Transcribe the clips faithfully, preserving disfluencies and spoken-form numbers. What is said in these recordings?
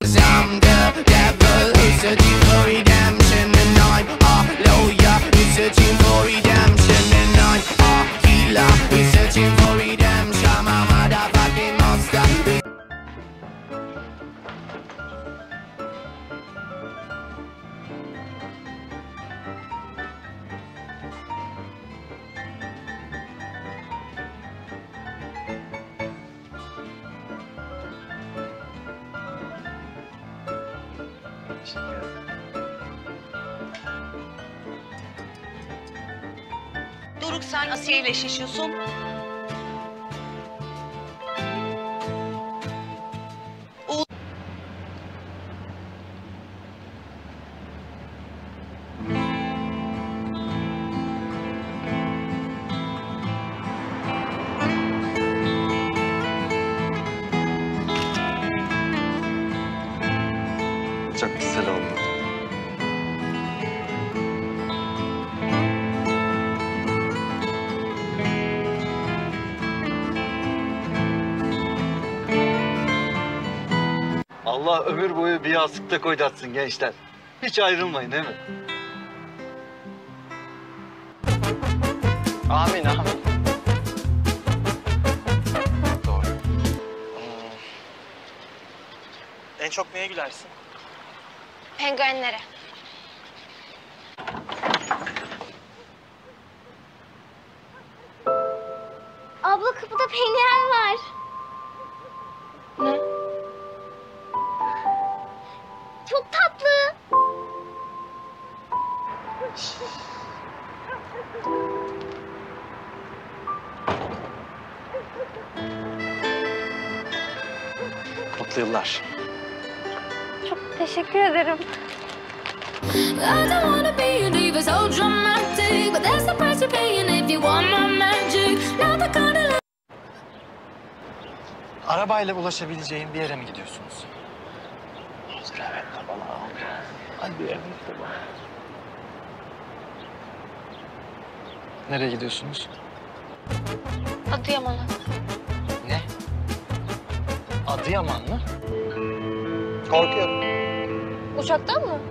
'cause I'm the devil who's searching for redemption, and I'm a lawyer who's searching for redemption, and I'm a healer who's searching for redemption. I'm a motherfucking monster. Doruk, sen Asiye ile eşleşiyorsun. O... Çok güzel oldu. Allah ömür boyu bir yastıkta koydatsın gençler. Hiç ayrılmayın değil mi? Amin amin. Doğru. Hmm. En çok neye gülersin? Penguenlere. Abla, kapıda penguen var. Ne? Çok tatlı. Mutlu yıllar. Çok teşekkür ederim. Arabayla ulaşabileceğin bir yere mi gidiyorsunuz? Evet baba. Hadi evet baba. Nereye gidiyorsunuz? Adıyaman'a. Ne? Adıyaman mı? Korkuyorum. Uçaktan mı?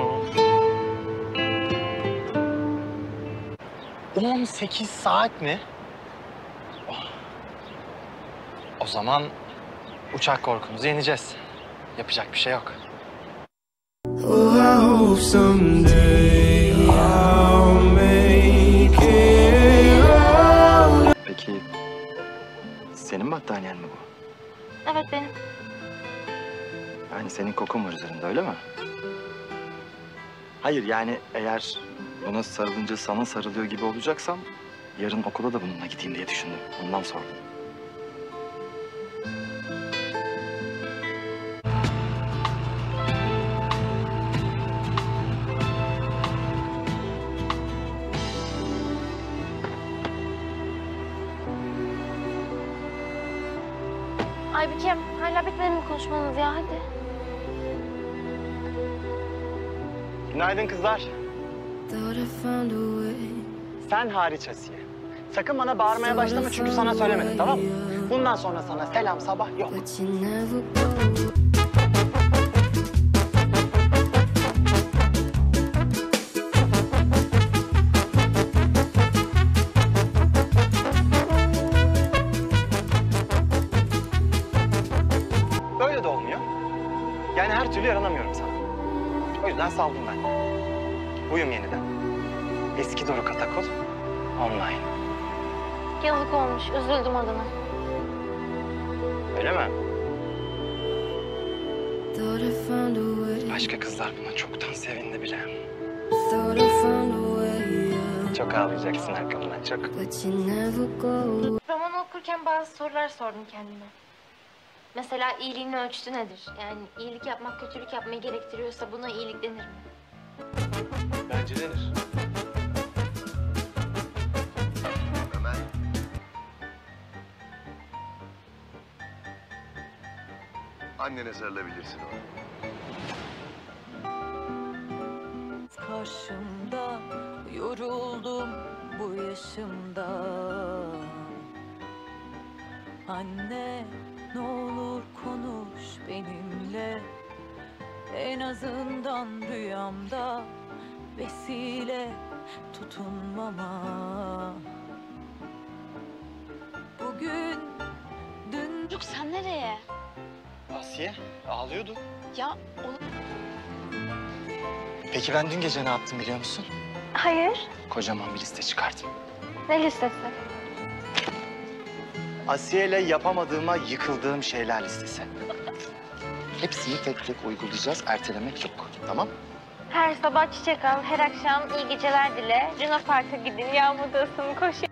on sekiz saat mi? Oh. O zaman uçak korkumuzu yeneceğiz. Yapacak bir şey yok. Oh, I hope someday I'll make it out. Peki senin battaniyen mi bu? Evet, benim. Yani senin kokun var üzerinde, öyle mi? Hayır, yani eğer buna sarılınca sana sarılıyor gibi olacaksam yarın okula da bununla gideyim diye düşündüm. Ondan sordum. Aybükem, hala bitmedi mi konuşmanız ya? Hadi. Günaydın kızlar. Sen hariç Asiye. Sakın bana bağırmaya başlama çünkü sana söylemedim, tamam mı? Bundan sonra sana selam sabah yok. Böyle de olmuyor. Yani her türlü yaranamıyorum sana. O yüzden saldım ben. Uyum yeniden. Eski Doruk Atakol online. Yazık olmuş, üzüldüm adına. Öyle mi? Başka kızlar buna çoktan sevindi bile. Çok ağlayacaksın arkamdan, çok. Roman okurken bazı sorular sordum kendime. Mesela iyiliğin ölçütü nedir? Yani iyilik yapmak kötülük yapmayı gerektiriyorsa buna iyilik denir mi? Bence denir. Ömer. Annene sarılabilirsin ona. Karşımda yoruldum bu yaşımda. Anne, ne olur konuş benimle. En azından rüyamda vesile tutunmama. Bugün dün Doruk sen nereye? Asiye ağlıyordu. Ya onu... Peki ben dün gece ne yaptım biliyor musun? Hayır. Kocaman bir liste çıkardım. Ne listesi? Asiye ile yapamadığıma yıkıldığım şeyler listesi. Hepsini tek tek uygulayacağız, ertelemek yok. Tamam? Her sabah çiçek al, her akşam iyi geceler dile. Luna Park'a gidin, yağmurda ısının, koşun.